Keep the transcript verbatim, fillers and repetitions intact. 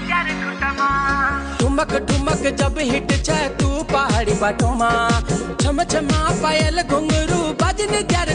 ठुमक ठुमक जब हिट छे तू पहाड़ी बाटो मा, छम छमा पायल घुंघरू बाजने त्यार